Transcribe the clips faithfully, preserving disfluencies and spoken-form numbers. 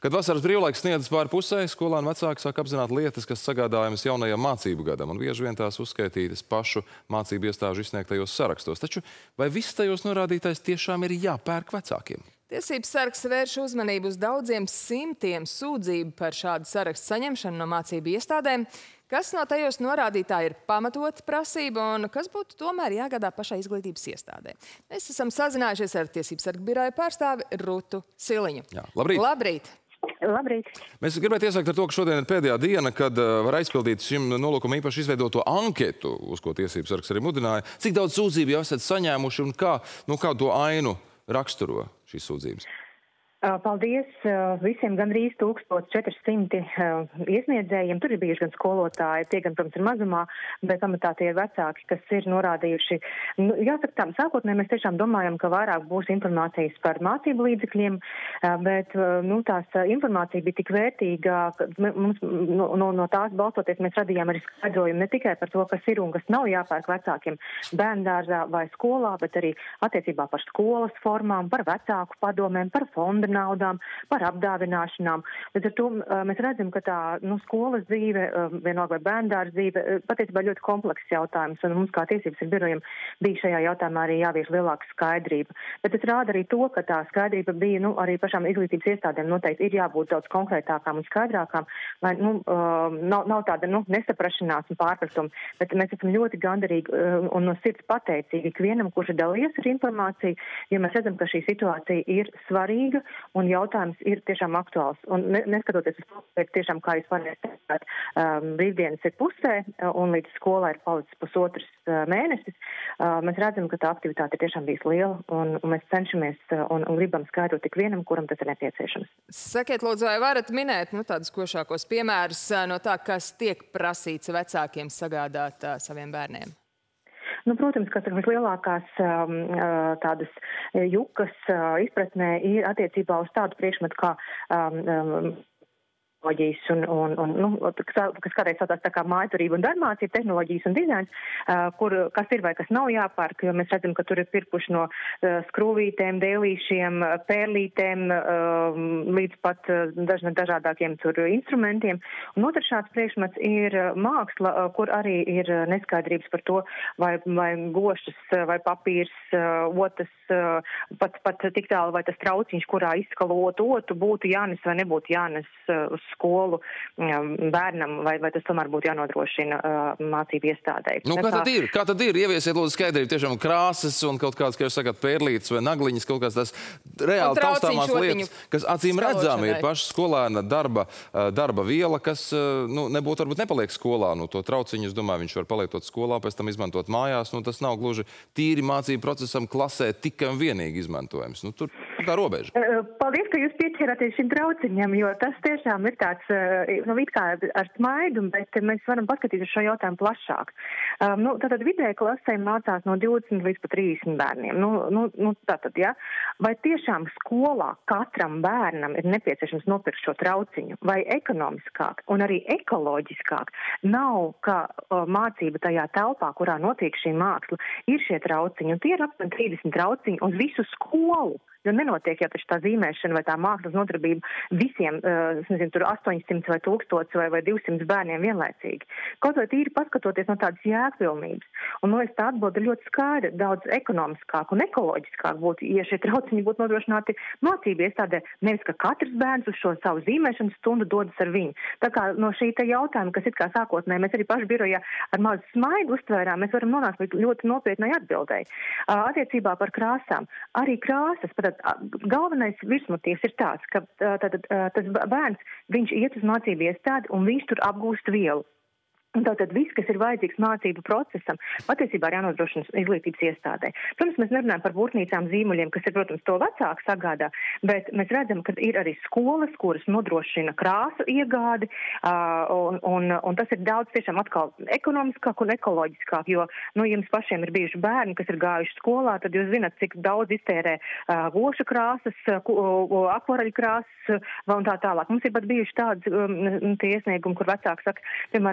Kad vasaras brīvlaiks sniedzas pāri pusē, skolēni vecāki sāk apzināt lietas, kas sagādājamas jaunajam mācību gadam, un bieži vien tās uzskaitītas pašu mācību iestāžu izsniegtajos sarakstos. Taču vai viss tajos norādītais tiešām ir jāpērk vecākiem? Tiesības sargs vērš uzmanību uz daudziem simtiem sūdzību par šādu sarakstu saņemšanu no mācību iestādēm. Kas no tajos norādītā ir pamatota prasība un kas būtu tomēr jāgādā pašai izglītības iestādē? Mēs esam sazinājušies ar Tiesības sarga biroja pārstāvi Rutu Siliņu. Jā, labrīt! Labrīt! Labrīt! Mēs gribētu iesākt ar to, ka šodien ir pēdējā diena, kad var aizpildīt šim nolūkam īpaši izveidoto anketu, uz ko Tiesības sargs arī mudināja. Cik daudz sūdzību jau esat saņēmuši un kā, nu, kā to ainu raksturo šīs sūdzības? Paldies visiem gandrīz tūkstoš četri simti iesniedzējiem. Tur ir bijuši gan skolotāji, tie gan, protams, ir mazumā, bet pamatā tie ir vecāki, kas ir norādījuši. Nu, jāsaka tā, sākotnē mēs tiešām domājam, ka vairāk būs informācijas par mācību līdzekļiem, bet nu, tās informācija bija tik vērtīga, ka mums, no, no tās balstoties mēs radījām arī skaidrojumu ne tikai par to, kas ir un kas nav jāpērk vecākiem bērndārzā vai skolā, bet arī attiecībā par skolas formām, par vecāku padomēm, par fonda naudām, par apdāvināšanām. Līdz ar to mēs redzam, ka tā nu, skolas dzīve, vienalga vai bērndārs dzīve, patiesībā ļoti komplekss jautājums, un mums kā tiesības ar birojiem bija šajā jautājumā arī jāvieš lielāka skaidrība. Bet tas rāda arī to, ka tā skaidrība bija nu, arī pašām izglītības iestādēm noteikti ir jābūt daudz konkrētākām un skaidrākām, lai nu, nav, nav tāda nu, nesaprašanās un pārpratuma, bet mēs esam ļoti gandarīgi un no sirds pateicīgi ikvienam, kurš ir dalījies ar informāciju, jo mēs redzam, ka šī situācija ir svarīga un jautājums ir tiešām aktuāls. Un neskatoties uz to, ka tiešām, kā jūs varētu teikt, um, brīvdienas ir pusē un līdz skolā ir palicis pusotrs uh, mēnesis, uh, mēs redzam, ka tā aktivitāte ir tiešām bijis liela un, un mēs cenšamies uh, un, un gribam skaidrot tik vienam, kuram tas ir nepieciešams. Sakiet, lūdzu, vai varat minēt nu, tādus košākos piemērus uh, no tā, kas tiek prasīts vecākiem sagādāt uh, saviem bērniem? Nu, protams, ka vislielākās um, tādas jukas uh, izpratnē ir attiecībā uz tādu priekšmetu kā um, um, tehnoloģijas un, un, un nu, kas kādreiz saucās tā kā mājturība un darbmācība, tehnoloģijas un dizains, uh, kur, kas ir vai kas nav jāpērk, jo mēs redzam, ka tur ir pirkuši no uh, skrūvītēm, dēlīšiem, pērlītēm, uh, līdz pat uh, daž, dažādākiem tur instrumentiem. Un otrs šāds priekšmets ir māksla, uh, kur arī ir neskaidrības par to, vai, vai gošas, vai papīrs, uh, otas, uh, pat, pat tik tālu, vai tas trauciņš, kurā izskalot otu, būtu jānes vai nebūtu jānes uh, uz skolu bērnam, vai, vai tas tomēr būtu jānodrošina uh, mācību iestādē. Nu, kā tad ir? Kā tad ir? Ieviesiet lūdzu skaidrību, tiešām krāsas un kaut kāds, kā jūs sakāt, pērlītes vai nagliņas, kaut kāds tās reāli taustāmās lietas, kas acīm redzami ir paša skolēna darba, darba viela, kas nu, nebūtu varbūt nepaliek skolā. Nu, to trauciņu, es domāju, viņš var palietot skolā, pēc tam izmantot mājās. Nu, tas nav gluži tīri mācību procesam klasē tikai un vienīgi izmantojams. Nu, tur tā robeža. Paldies, ka jūs pieķeraties šim trauciņam, jo tas tiešām ir tāds, nu, it kā ar smaidu, bet mēs varam paskatīties šo jautājumu plašāk. Um, nu, tātad vidēji klasē mācās no divdesmit līdz pat trīsdesmit bērniem. Nu, nu, nu, tātad, ja? Vai tiešām skolā katram bērnam ir nepieciešams nopirkt šo trauciņu? Vai ekonomiskāk un arī ekoloģiskāk nav, ka uh, mācība tajā telpā, kurā notiek šī māksla, ir šie trauciņi? Un tie ir apmēram trīsdesmit trauciņi uz visu skolu. Jo nenotiek jau taču tā zīmēšana vai tā mākslas nodarbība visiem, uh, es nezinu, tur astoņsimt vai tūkstots vai, vai divsimt bērniem vienlaicīgi. Kaut vai tīri paskatoties no tādas jēgpilnības. Un, man liekas, tā atbilde ir ļoti skaidra, daudz ekonomiskāk un ekoloģiskāk būtu, ja šie trauciņi būtu nodrošināti mācību iestādē, nevis, ka katrs bērns uz šo savu zīmēšanas stundu dodas ar viņu. Tā kā no šī te jautājuma, kas it kā sākotnē, mēs arī paši birojā ar mazu smaidu uztvērām, mēs varam nonākt līdz ļoti nopietnai atbildēji. Uh, attiecībā par krāsām. Arī krāsas, pat galvenais virsmotīvs ir tāds, ka tātad, tas bērns, viņš iet uz mācību iestādi un viņš tur apgūst vielu. Un tātad viss, kas ir vajadzīgs mācību procesam, patiesībā ir jānodrošina izglītības iestādē. Protams, mēs nerunājam par būrtnīcām, zīmuļiem, kas ir, protams, to vecāku sagādā, bet mēs redzam, ka ir arī skolas, kuras nodrošina krāsu iegādi, uh, un, un, un tas ir daudz tiešām atkal ekonomiskāk un ekoloģiskāk, jo, nu, jums pašiem ir bijuši bērni, kas ir gājuši skolā, tad jūs zināt, cik daudz iztērē uh, gošu krāsas, uh, akvareļu krāsas uh, un tā tālāk. Mums ir pat bijuši tādi um, tie iesniegumi, kur vecāki saka, piemēram, skola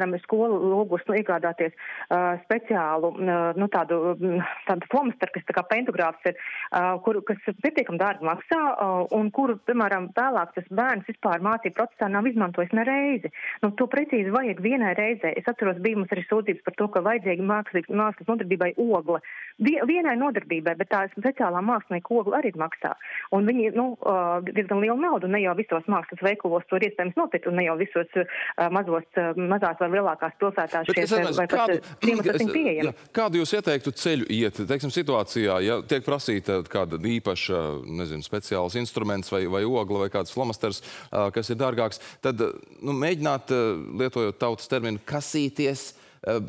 skola lūgus nu, iegādāties uh, speciālu uh, nu, tādu, tādu flomasteru, kas tā kā pentogrāfs ir, uh, kur, kas pietiekam dārgi maksā uh, un kuru, piemēram, vēlāk tas bērns vispār mācību procesā nav izmantojis ne reizi. Nu, to precīzi vajag vienai reizē. Es atceros, bija mums arī sūdzības par to, ka vajadzīgi mākslas, mākslas nodarbībai ogla. Vienai nodarbībai, bet tā speciālā mākslinieka ogla arī maksā. Un viņi, nu, uh, diezgan lielu naudu, ne jau visos mākslas veikulos to ir iespējams nopirkt, un ne jau visos uh, mazos, uh, mazās vai lielākās pilsētās šies, vai pat kādu, ciematos ir pieejami. Jā, kādu jūs ieteiktu ceļu iet, teiksim, situācijā, ja tiek prasīta kāda īpaša, nezinu, speciāls instruments vai, vai ogla vai kāds flomasters, uh, kas ir dārgāks, tad nu, mēģināt, uh, lietojot tautas terminu, kasīties, Uh,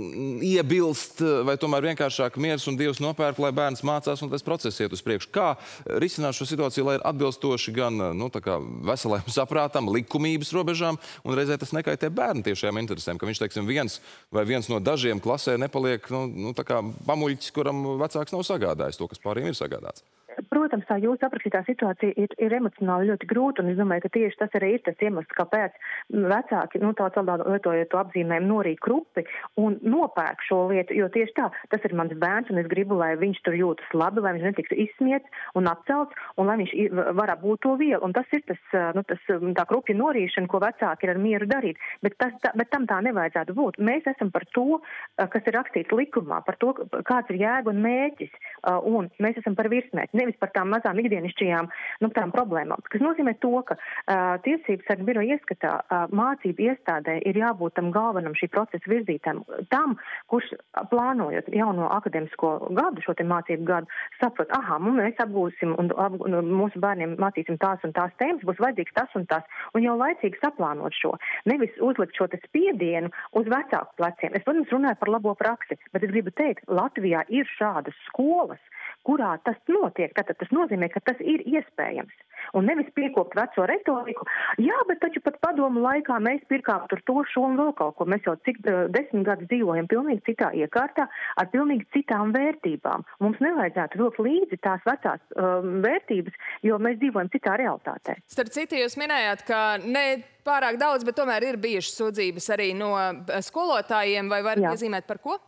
iebilst, vai tomēr vienkāršāk miers un Dievs nopērk, lai bērns mācās un tas process iet uz priekšu. Kā risināt šo situāciju, lai ir atbilstoši gan nu, tā kā veselajam saprātam, likumības robežām, un reizē tas nekaitē bērnu tiešajām interesēm, ka viņš, teiksim, viens vai viens no dažiem klasē nepaliek nu, nu, tā kā pamuļķis, kuram vecāks nav sagādājis to, kas pāriem ir sagādāts. Protams, tā jūsu aprakstītā situācija ir, ir emocionāli ļoti grūta, un es domāju, ka tieši tas arī ir tas iemesls, kāpēc vecāki, nu tā tādā lietojot to apzīmējumu, norīt krupi un nopērk šo lietu, jo tieši tā, tas ir mans bērns, un es gribu, lai viņš tur jūtas labi, lai viņš netiks izsmiets un apcelts, un lai viņš var apbūt to vielu. Un tas ir tas, nu, tas tā krupja norīšana, ko vecāki ir ar mieru darīt, bet, tas, tā, bet tam tā nevajadzētu būt. Mēs esam par to, kas ir rakstīts likumā, par to, kāds ir jēga un mērķis, un mēs esam par virsmērķi. Nevis par tām mazām ikdienišķajām nu, tām problēmām, kas nozīmē to, ka uh, tiesības sargu biroja ieskatā uh, mācību iestādē ir jābūt tam galvenam šī procesa virzītājam, tam, kurš plānojot jauno akademisko gadu, šo te mācību gadu, saprot, aha, mēs apgūsim un, ap, un mūsu bērniem mācīsim tās un tās tēmas, būs vajadzīgs tas un tas, un jau laicīgi saplānot šo, nevis uzlikt šo te spiedienu uz vecāku pleciem. Es, protams, runāju par labo praksi, bet es gribu teikt, Latvijā ir šādas skolas, kurā tas notiek. Tātad tas nozīmē, ka tas ir iespējams. Un nevis piekopt veco retoriku. Jā, bet taču pat padomu laikā mēs pirkām tur to, šo un vēl kaut ko. Mēs jau cik uh, desmit gadus dzīvojam pilnīgi citā iekārtā ar pilnīgi citām vērtībām. Mums nevajadzētu vilkt līdzi tās vecās um, vērtības, jo mēs dzīvojam citā realitātē. Starp citu, jūs minējāt, ka ne pārāk daudz, bet tomēr ir bijušas sūdzības arī no skolotājiem. Vai varat iezīmēt par ko?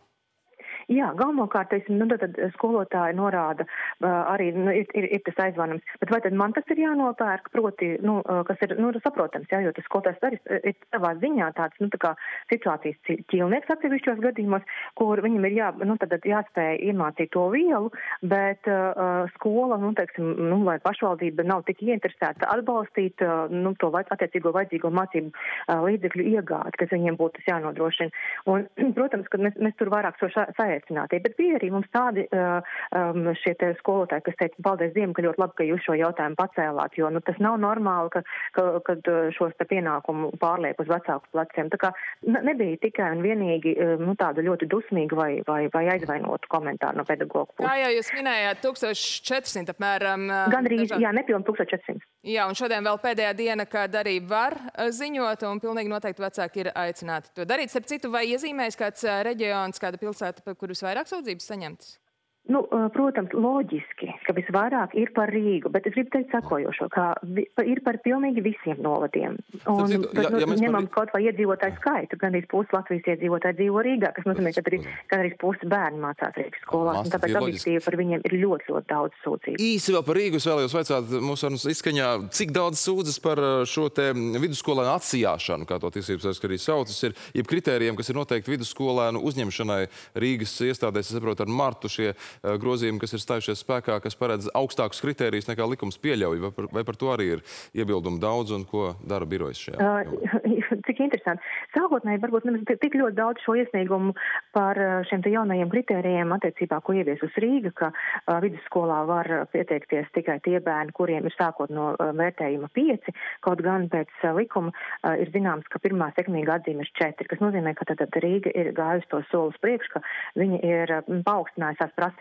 Jā, galvenokārt, nu, tad skolotāji norāda, uh, arī nu, ir, ir, ir tas aizvanams. Bet vai tad man tas ir jānopērk, proti, nu, uh, kas ir, nu, saprotams, jā, jo tas skolotājs arī ir savā ziņā tāds, nu, tā kā situācijas ķīlnieks atsevišķos gadījumos, kur viņam ir jā, nu, tad jāspēj iemācīt to vielu, bet uh, skola, nu, teiksim, nu, vai pašvaldība nav tik ieinteresēta atbalstīt, uh, nu, to vai, attiecīgo vajadzīgo mācību uh, līdzekļu iegādi, kas viņiem būtu tas jānodrošina. Un, protams, ka mēs, mēs tur vairāk šo sajēcinātību. Bet bija arī mums tādi uh, um, šie te skolotāji, kas teica, paldies Dievam, ka ļoti labi, ka jūs šo jautājumu pacēlāt, jo nu, tas nav normāli, ka, ka, kad šos te pienākumu pārliek uz vecāku pleciem. Tā kā nebija tikai un vienīgi nu, tādu ļoti dusmīgu vai, vai, vai aizvainotu komentāru no pedagogu puses. Kā jau jūs minējāt, tūkstoš četrsimt apmēram. Gan arī, dažādi... jā, nepilnīgi tūkstoš četrsimt. Jā, un šodien vēl pēdējā diena, kad arī var ziņot, un pilnīgi noteikti vecāki ir aicināti to darīt. Starp citu, vai iezīmējas kāds reģions, kāda pilsēta, par kur visvairāk sūdzības saņemtas? Nu, protams, loģiski, ka visvairāk ir par Rīgu, bet es gribu teikt sakojošo, ka vi, ir par pilnīgi visiem novadiem. Un, citu, bet, ja, nu, ja ņemam par... kaut vai iedzīvotāju skaitu, gan arī pusi Latvijas iedzīvotāji dzīvo Rīgā, kas nozīmē, ka arī, arī pusi bērni mācās Rīgas skolās, un tāpēc objektīvi par viņiem ir ļoti, ļoti daudz sūdzību. Īsi vēl par Rīgu es vēlējos vaicāt mūsu sarunas izskaņā, cik daudz sūdzas par šo te vidusskolēnu atsijāšanu, kā to tiesības sargs arī saucas, ir, jeb kritērijiem, kas ir noteikti vidusskolēnu uzņemšanai Rīgas iestādēs, es saprotu, ar martu šie grozījumi, kas ir stājušies spēkā, kas paredz augstākus kritērijus nekā likums pieļauj, vai par, vai par to arī ir iebildumu daudz un ko dara birojas šajā? Uh, cik interesanti. Sākotnēji varbūt nemaz tik ļoti daudz šo iesniegumu par šiem te jaunajiem kritērijiem attiecībā, ko ievies uz Rīga, ka uh, vidusskolā var pieteikties tikai tie bērni, kuriem ir sākot no uh, vērtējuma pieci, kaut gan pēc uh, likuma uh, ir zināms, ka pirmā sekmīga atzīme ir četri, kas nozīmē, ka tad Rīga ir gājusi to solis priekš, ka viņa ir uh, paaugstinājusi tās prasības.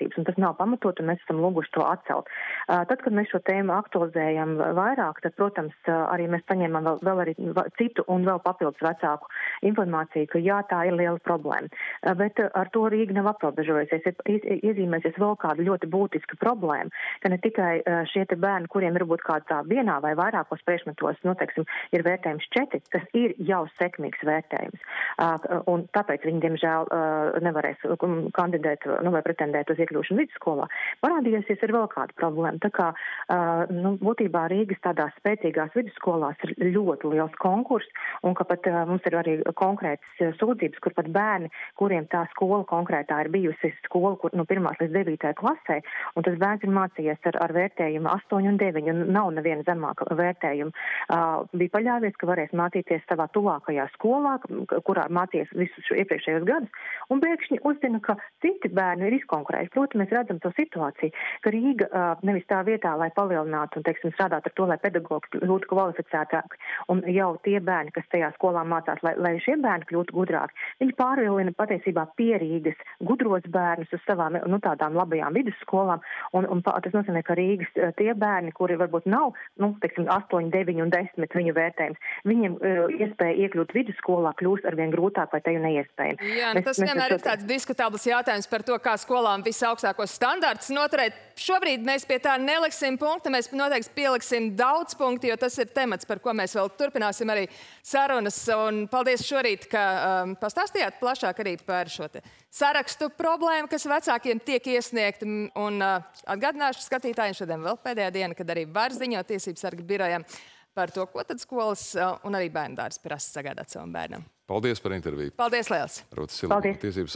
prasības, un tas nav pamatot, un mēs esam lūguši to atcelt. Tad, kad mēs šo tēmu aktualizējam vairāk, tad, protams, arī mēs saņēmām vēl, vēl arī citu un vēl papildus vecāku informāciju, ka jā, tā ir liela problēma. Bet ar to Rīga nav aprobežojusies. Ir iezīmēsies vēl kāda ļoti būtiska problēma, ka ne tikai šie te bērni, kuriem ir būt kādā vienā vai vairākos priekšmetos, nu, teiksim, ir vērtējums četri, tas ir jau sekmīgs vērtējums. Un tāpēc viņi, diemžēl, nevarēs kandidēt, nu, vai pretendēt uz iekļūšanu vidusskolā. Parādījusies ir vēl kāda problēma. Tā kā, nu, būtībā Rīgas tādās spēcīgās vidusskolās ir ļoti liels konkurss, un ka pat mums ir arī konkrētas sūdzības, kur pat bērni, kuriem tā skola konkrētā ir bijusi skola, kur no pirmās līdz devītajai klasē, un tas bērns ir mācījies ar, ar vērtējumu astoņi un deviņi, un nav neviena zemāka vērtējuma. Uh, bija paļāvies, ka varēs mācīties savā tuvākajā skolā, kurā mācījies visus iepriekšējos gadus, un pēkšņi uzzina, ka citi bērni ir izkonkurējuši. Protams, mēs redzam to situāciju, ka Rīga uh, nevis tā vietā, lai palielinātu un, teiksim, strādāt ar to, lai pedagogi kļūtu kvalificētāki, un jau tie bērni, kas tajā skolā mācās, lai, lai šie bērni kļūtu gudrāki, viņi pārvielina patiesībā pierīgas gudros bērnus uz savām, nu, tādām labajām vidusskolām, un, un tas nozīmē, ka Rīgas tie bērni, kuri varbūt nav, nu, teiksim, astoņi, deviņi un desmit viņu vērtējums, viņiem uh, iespēja iekļūt vidusskolā kļūst arvien grūtāk vai teju neiespējami. Jā, nu, tas mēs, vienmēr mēs... ir tāds diskutabls jautājums par to, kā skolām visaugstākos standartus noturēt. Šobrīd mēs pie tā neliksim punktu, mēs noteikti pieliksim daudz punktu, jo tas ir temats, par ko mēs vēl turpināsim arī sarunas. Un paldies šorīt, ka um, pastāstījāt plašāk arī par šo te sarakstu problēmu, kas vecākiem tiek iesniegta. Un uh, atgādināšu skatītājiem šodien vēl pēdējā diena, kad arī var ziņot tiesības sarga birojam par to, ko tad skolas uh, un arī bērndārs prasa sagādāt savam bērnam. Paldies par interviju. Paldies liels. Paldies.